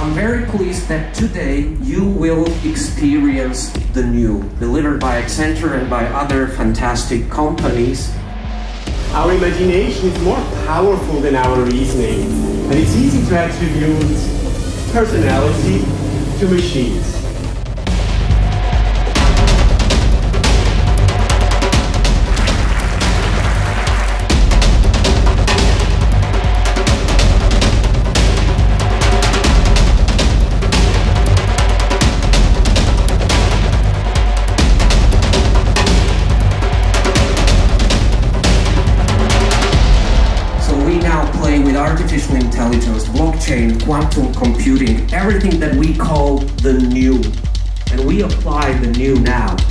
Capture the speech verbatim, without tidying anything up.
I'm very pleased that today you will experience the new, delivered by Accenture and by other fantastic companies. Our imagination is more powerful than our reasoning, and it's easy to attribute personality to machines. With artificial intelligence, blockchain, quantum computing, everything that we call the new. And we apply the new now.